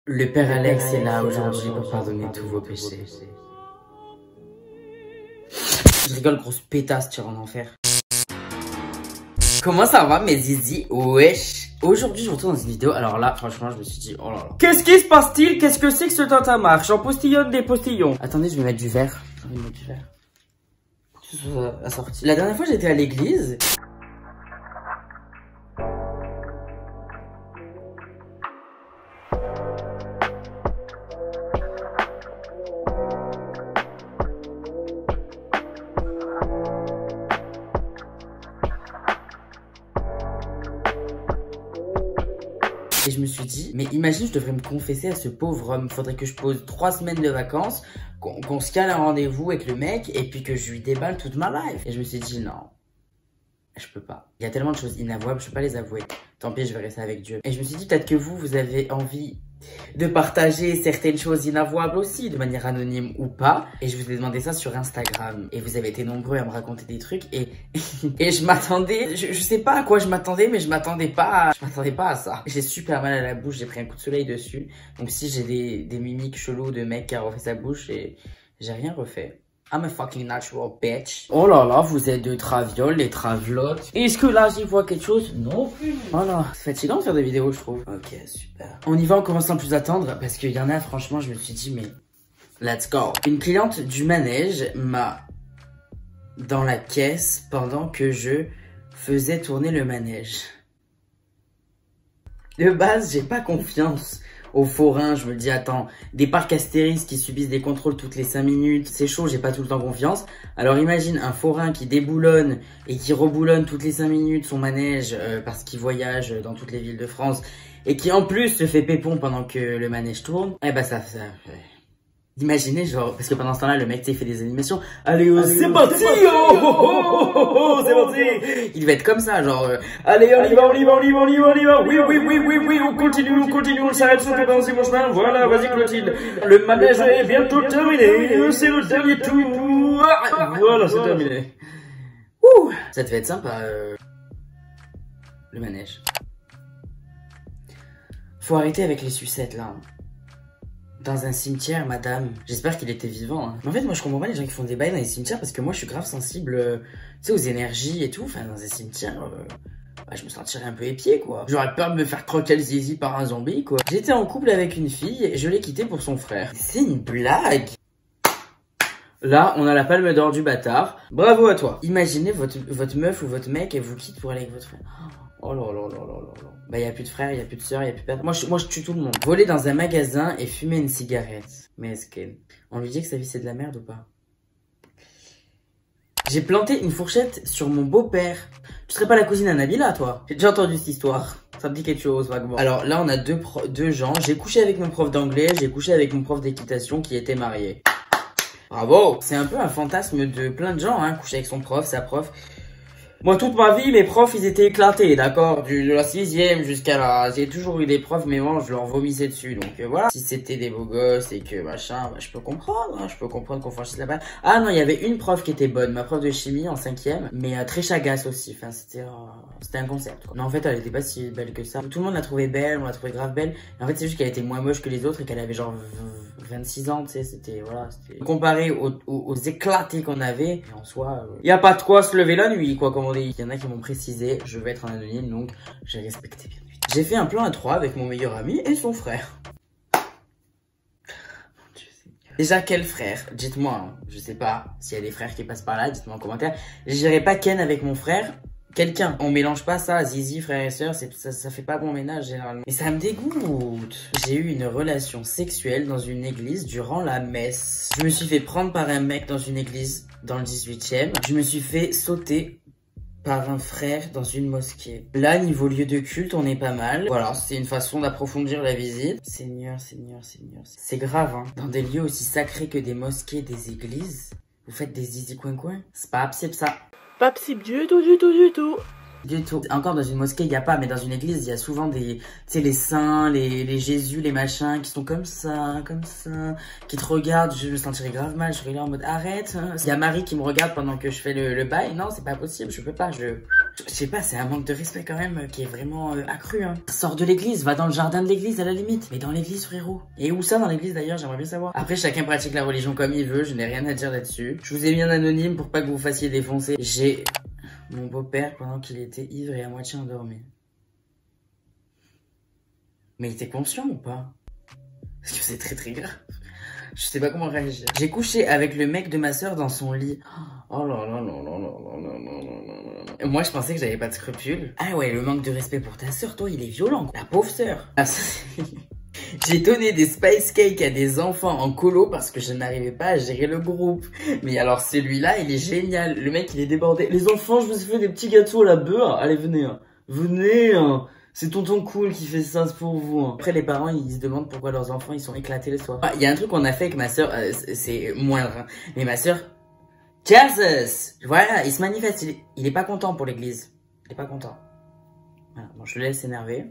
Le Père Alex est là aujourd'hui pour pardonner tous vos péchés. Je rigole, grosse pétasse, tu iras en enfer. Comment ça va mes zizi? Wesh. Aujourd'hui je retourne dans une vidéo, alors là franchement je me suis dit oh là là. Qu'est-ce qui se passe-t-il? Qu'est-ce que c'est que ce tintamarre? J'en postillonne des postillons. Attendez, je vais mettre du verre. J'ai envie de mettre du verre. Pour que ce soit assorti. La dernière fois j'étais à l'église. Et je me suis dit, mais imagine, je devrais me confesser à ce pauvre homme. Faudrait que je pose 3 semaines de vacances, qu'on se cale un rendez-vous avec le mec, et puis que je lui déballe toute ma life. Et je me suis dit, non, je peux pas. Il y a tellement de choses inavouables, je peux pas les avouer. Tant pis, je vais rester avec Dieu. Et je me suis dit, peut-être que vous avez envie de partager certaines choses inavouables aussi, de manière anonyme ou pas. Et je vous ai demandé ça sur Instagram. Et vous avez été nombreux à me raconter des trucs. Et je m'attendais, je sais pas à quoi je m'attendais, mais je m'attendais pas à ça. J'ai super mal à la bouche, j'ai pris un coup de soleil dessus. Donc si j'ai des mimiques chelous de mec qui a refait sa bouche, et j'ai rien refait. I'm a fucking natural bitch. Oh là là, vous êtes de traviole, les travlottes. Est-ce que là, j'y vois quelque chose? Non plus. Oh là, c'est fatigant de faire des vidéos, je trouve. Ok, super. On y va en commençant plus attendre, parce qu'il y en a, franchement, je me suis dit, mais let's go. Une cliente du manège m'a dans la caisse pendant que je faisais tourner le manège. De base, j'ai pas confiance aux forains, je me dis attends, des parcs Astérix qui subissent des contrôles toutes les 5 minutes, c'est chaud, j'ai pas tout le temps confiance. Alors imagine un forain qui déboulonne et qui reboulonne toutes les 5 minutes son manège parce qu'il voyage dans toutes les villes de France et qui en plus se fait pépon pendant que le manège tourne. Eh bah ça imaginez genre, parce que pendant ce temps-là, le mec, tu sais, il fait des animations. Allez, c'est parti! C'est parti! Il va être comme ça, genre, allez, on y va, oui, on continue, on s'arrête sur le dans chemin. Voilà, vas-y, Clotilde. Le manège est bientôt terminé. C'est le dernier tour. Voilà, c'est terminé. Ouh! Ça devait être sympa, le manège. Faut arrêter avec les sucettes, là. Dans un cimetière, madame. J'espère qu'il était vivant. Hein. Mais en fait, moi, je comprends pas les gens qui font des bails dans les cimetières parce que moi, je suis grave sensible, tu sais, aux énergies et tout. Enfin, dans un cimetière, je me sentirais un peu épié, quoi. J'aurais peur de me faire croquer le zizi par un zombie, quoi. J'étais en couple avec une fille et je l'ai quitté pour son frère. C'est une blague. Là, on a la palme d'or du bâtard. Bravo à toi. Imaginez votre meuf ou votre mec, elle vous quitte pour aller avec votre frère. Oh là là là là là là. Bah, y a plus de frères, y a plus de sœurs, y a plus de père. Moi, je tue tout le monde. Voler dans un magasin et fumer une cigarette. Mais est-ce on lui dit que sa vie c'est de la merde ou pas? J'ai planté une fourchette sur mon beau-père. Tu serais pas la cousine à Nabila, toi? J'ai déjà entendu cette histoire. Ça me dit quelque chose, vaguement. Alors là, on a deux gens. J'ai couché avec mon prof d'anglais, j'ai couché avec mon prof d'équitation qui était marié. Bravo! C'est un peu un fantasme de plein de gens, hein, coucher avec son prof, sa prof. Moi, toute ma vie, mes profs, ils étaient éclatés, d'accord? De la 6e jusqu'à la... J'ai toujours eu des profs, mais moi, je leur vomissais dessus. Donc, voilà. Si c'était des beaux gosses et que machin, bah, je peux comprendre, hein. Je peux comprendre qu'on franchisse la barre. Ah non, il y avait une prof qui était bonne, ma prof de chimie en 5e, mais très chagasse aussi. Enfin, c'était un concept, quoi. Mais en fait, elle était pas si belle que ça. Tout le monde l'a trouvée belle, on l'a trouvée grave belle. Et en fait, c'est juste qu'elle était moins moche que les autres et qu'elle avait genre 26 ans, tu sais, c'était, voilà. Comparé aux éclatés qu'on avait, en soi, y a pas de quoi se lever la nuit, quoi, comme on dit. Il y en a qui m'ont précisé, je vais être un anonyme, donc j'ai respecté bien vite. J'ai fait un plan à 3 avec mon meilleur ami et son frère. Mon Dieu, déjà, quel frère? Dites-moi, hein. Je sais pas s'il y a des frères qui passent par là, dites-moi en commentaire. J'irai pas ken avec mon frère. Quelqu'un. On mélange pas ça, zizi, frère et sœur, ça fait pas bon ménage généralement. Mais ça me dégoûte. J'ai eu une relation sexuelle dans une église durant la messe. Je me suis fait prendre par un mec dans une église dans le 18e. Je me suis fait sauter par un frère dans une mosquée. Là, niveau lieu de culte, on est pas mal. Voilà, c'est une façon d'approfondir la visite. Seigneur. C'est grave, hein. Dans des lieux aussi sacrés que des mosquées, des églises, vous faites des zizi coin-coin. C'est pas absurde ça. Pas psy du tout. Du tout. Encore dans une mosquée, il n'y a pas, mais dans une église, il y a souvent des, tu sais, les saints, les Jésus, les machins, qui sont comme ça, qui te regardent. Je me sentirais grave mal, je serais là en mode arrête. Il y a Marie qui me regarde pendant que je fais le bail. Non, c'est pas possible, je peux pas, Je sais pas, c'est un manque de respect quand même qui est vraiment accru, hein. Sors de l'église, va dans le jardin de l'église à la limite. Mais dans l'église, frérot. Et où ça dans l'église d'ailleurs, j'aimerais bien savoir. Après, chacun pratique la religion comme il veut, je n'ai rien à dire là-dessus. Je vous ai mis un anonyme pour pas que vous vous fassiez défoncer. J'ai mon beau-père pendant qu'il était ivre et à moitié endormi. Mais il était conscient ou pas? Parce que c'est très très grave. Je sais pas comment réagir. J'ai couché avec le mec de ma soeur dans son lit. Oh là là là là là là là là là. Moi je pensais que j'avais pas de scrupules. Ah ouais, le manque de respect pour ta soeur, toi il est violent. La pauvre soeur. Ah, j'ai donné des spice cakes à des enfants en colo parce que je n'arrivais pas à gérer le groupe. Mais alors celui-là il est génial. Le mec il est débordé. Les enfants, je vous ai fait des petits gâteaux à la beurre. Allez venez, hein. Venez, hein. C'est tonton cool qui fait ça, c'est pour vous. Hein. Après, les parents, ils se demandent pourquoi leurs enfants, ils sont éclatés le soir. Il y a un truc qu'on a fait avec ma soeur, c'est moindre. Hein. Mais ma soeur, Jesus! Voilà, il se manifeste. Il est pas content pour l'église. Il est pas content. Voilà, bon, je le laisse s'énerver.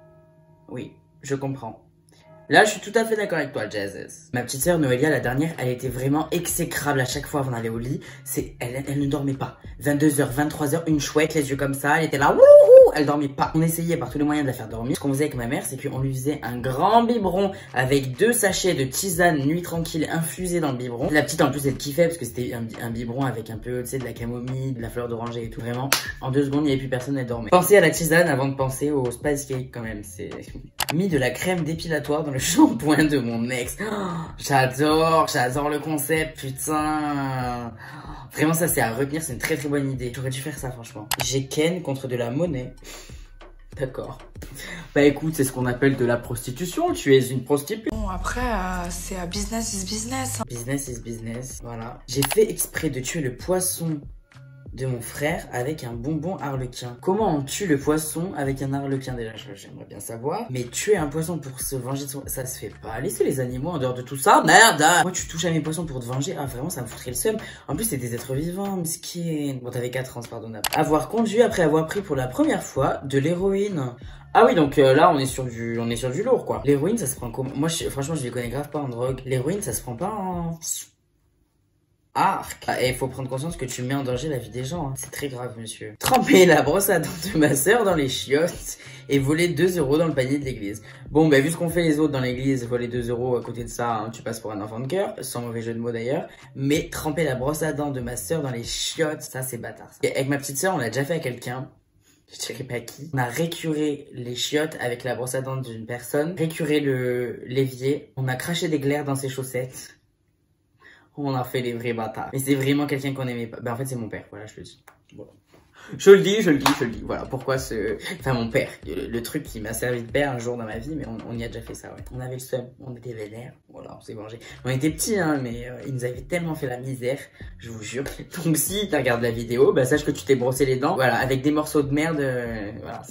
Oui, je comprends. Là, je suis tout à fait d'accord avec toi, Jesus. Ma petite sœur Noélia, la dernière, elle était vraiment exécrable à chaque fois avant d'aller au lit. Elle ne dormait pas. 22h, 23h, une chouette, les yeux comme ça. Elle était là, wouhou, elle dormait pas. On essayait par tous les moyens de la faire dormir. Ce qu'on faisait avec ma mère, c'est qu'on lui faisait un grand biberon avec 2 sachets de tisane nuit tranquille infusés dans le biberon. La petite, en plus, elle kiffait parce que c'était un biberon avec un peu, tu sais, de la camomille, de la fleur d'oranger et tout. Vraiment, en 2 secondes, il n'y avait plus personne, elle dormait. Pensez à la tisane avant de penser au spice cake quand même. C'est mis de la crème dépilatoire dans le shampoing de mon ex. Oh, j'adore le concept, putain. Vraiment, ça c'est à retenir, c'est une très très bonne idée. J'aurais dû faire ça, franchement. J'ai ken contre de la monnaie. D'accord. Bah écoute, c'est ce qu'on appelle de la prostitution. Tu es une prostituée. Bon, après, c'est business is business. Business is business, voilà. J'ai fait exprès de tuer le poisson de mon frère avec un bonbon harlequin. Comment on tue le poisson avec un harlequin? Déjà, j'aimerais bien savoir. Mais tuer un poisson pour se venger de son... Ça se fait pas. Laissez les animaux en dehors de tout ça. Merde! Moi, tu touches à mes poissons pour te venger. Ah, vraiment, ça me foutrait le seum. En plus, c'est des êtres vivants, miskin. Bon, t'avais 4 ans, c'est pardonnable. Avoir conduit après avoir pris pour la première fois de l'héroïne. Ah oui, donc là, on est sur du lourd, quoi. L'héroïne, ça se prend comment? Moi, franchement, je les connais grave pas en drogue. L'héroïne, ça se prend pas en... arc. Et il faut prendre conscience que tu mets en danger la vie des gens. Hein. C'est très grave, monsieur. Tremper la brosse à dents de ma soeur dans les chiottes et voler 2 € dans le panier de l'église. Bon, bah, vu ce qu'on fait les autres dans l'église, voler 2 € à côté de ça, hein, tu passes pour un enfant de cœur, sans mauvais jeu de mots d'ailleurs. Mais tremper la brosse à dents de ma soeur dans les chiottes, ça, c'est bâtard. Ça. Et avec ma petite soeur, on l'a déjà fait à quelqu'un. Je dirais pas qui. On a récuré les chiottes avec la brosse à dents d'une personne, récuré l'évier, on a craché des glaires dans ses chaussettes. On a fait des vrais bâtards. Mais c'est vraiment quelqu'un qu'on aimait pas. Ben en fait c'est mon père, voilà je le dis. Voilà. Je le dis. Voilà pourquoi Enfin mon père, le truc qui m'a servi de père un jour dans ma vie, mais on y a déjà fait ça, ouais. On avait le seum, on était vénère, voilà, on s'est vengé. On était petits hein, mais ils nous avaient tellement fait la misère, je vous jure. Donc si tu regardes la vidéo, bah sache que tu t'es brossé les dents, voilà, avec des morceaux de merde, voilà.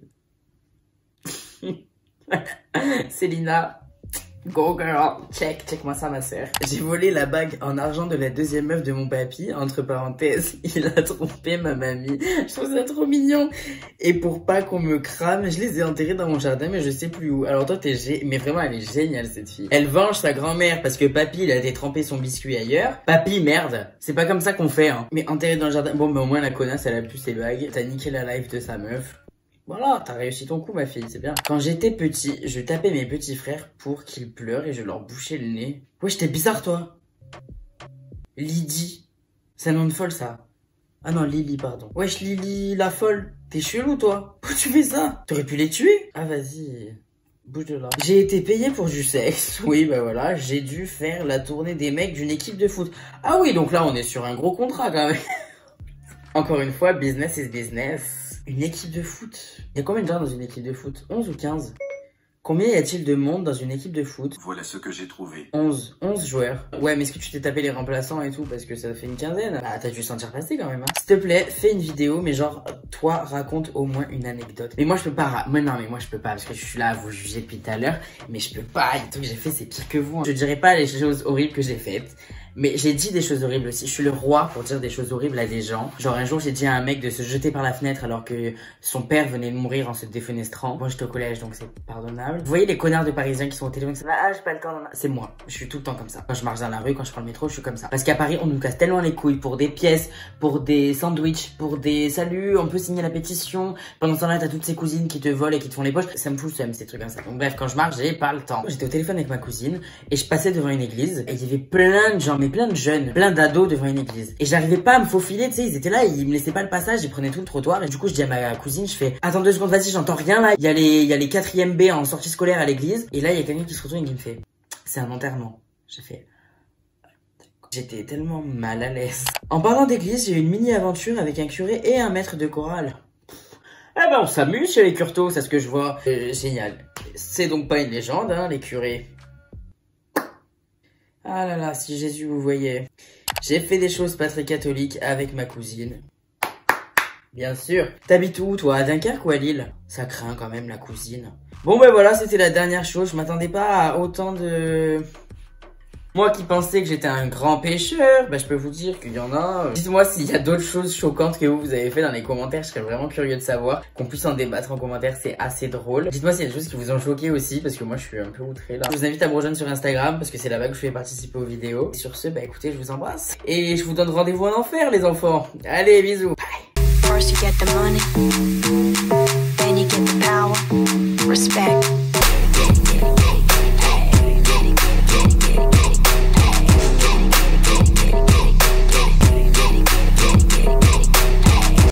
Célina. Go girl, check moi ça ma sœur. J'ai volé la bague en argent de la deuxième meuf de mon papy, entre parenthèses, il a trompé ma mamie. Je trouve ça trop mignon. Et pour pas qu'on me crame, je les ai enterrés dans mon jardin, mais je sais plus où. Alors toi mais vraiment elle est géniale cette fille. Elle venge sa grand-mère parce que papy il a détrempé son biscuit ailleurs. Papy merde, c'est pas comme ça qu'on fait hein. Mais enterré dans le jardin, bon bah au moins la connasse elle a plus ses bagues. T'as niqué la life de sa meuf. Voilà, t'as réussi ton coup ma fille, c'est bien. Quand j'étais petit, je tapais mes petits frères pour qu'ils pleurent et je leur bouchais le nez. Wesh, t'es bizarre toi. Lydie. C'est un nom de folle ça. Ah non, Lily, pardon. Wesh, Lily, la folle. T'es chelou toi. Pourquoi tu fais ça? T'aurais pu les tuer? Ah vas-y. Bouge de là. J'ai été payé pour du sexe. Oui, bah voilà, j'ai dû faire la tournée des mecs d'une équipe de foot. Ah oui, donc là on est sur un gros contrat quand même. Encore une fois, business is business. Une équipe de foot. Il y a combien de gens dans une équipe de foot? 11 ou 15? Combien y a-t-il de monde dans une équipe de foot? Voilà ce que j'ai trouvé. 11 joueurs. Ouais, mais est-ce que tu t'es tapé les remplaçants et tout? Parce que ça fait une quinzaine. Ah, t'as dû sentir passer quand même. Hein. S'il te plaît, fais une vidéo, mais genre, toi, raconte au moins une anecdote. Mais moi, je peux pas. Mais non, mais moi, je peux pas. Parce que je suis là à vous juger depuis tout à l'heure. Mais je peux pas. Les trucs que j'ai fait, c'est pire que vous. Hein. Je dirais pas les choses horribles que j'ai faites. Mais j'ai dit des choses horribles aussi. Je suis le roi pour dire des choses horribles à des gens. Genre un jour j'ai dit à un mec de se jeter par la fenêtre alors que son père venait de mourir en se défenestrant. Moi j'étais au collège donc c'est pardonnable. Vous voyez les connards de Parisiens qui sont au téléphone qui sont là, ah j'ai pas le temps. C'est moi. Je suis tout le temps comme ça. Quand je marche dans la rue, quand je prends le métro, je suis comme ça. Parce qu'à Paris on nous casse tellement les couilles pour des pièces, pour des sandwichs, pour des saluts, on peut signer la pétition. Pendant ce temps-là t'as toutes ces cousines qui te volent et qui te font les poches. Ça me fout le seum ces trucs comme ça. Donc bref, quand je marche j'ai pas le temps. J'étais au téléphone avec ma cousine et je passais devant une église et il y avait plein de gens, mais plein de jeunes, plein d'ados devant une église. Et j'arrivais pas à me faufiler, tu sais, ils étaient là, ils me laissaient pas le passage, ils prenaient tout le trottoir. Et du coup, je dis à ma cousine, je fais, attends 2 secondes, vas-y, j'entends rien là. Il y a les 4e B en sortie scolaire à l'église. Et là, il y a quelqu'un qui se retourne et qui me fait, c'est un enterrement. J'ai fait, j'étais tellement mal à l'aise. En parlant d'église, j'ai eu une mini-aventure avec un curé et un maître de chorale. Eh ben, on s'amuse chez les curtos, c'est ce que je vois. Génial. C'est donc pas une légende, hein, les curés. Ah là là, si Jésus vous voyait. J'ai fait des choses pas très catholiques avec ma cousine. Bien sûr. T'habites où, toi? À Dunkerque ou à Lille? Ça craint quand même, la cousine. Bon ben voilà, c'était la dernière chose. Je m'attendais pas à autant de... Moi qui pensais que j'étais un grand pêcheur, bah je peux vous dire qu'il y en a. Dites-moi s'il y a d'autres choses choquantes que vous avez fait dans les commentaires, je serais vraiment curieux de savoir. Qu'on puisse en débattre en commentaire, c'est assez drôle. Dites-moi s'il y a des choses qui vous ont choqué aussi, parce que moi je suis un peu outré là. Je vous invite à me rejoindre sur Instagram, parce que c'est là-bas que je fais participer aux vidéos. Et sur ce, bah écoutez, je vous embrasse. Et je vous donne rendez-vous en enfer les enfants. Allez, bisous. Bye.